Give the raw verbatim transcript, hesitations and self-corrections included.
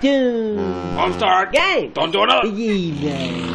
Doom. Home start. Game. Don't do it. Evening.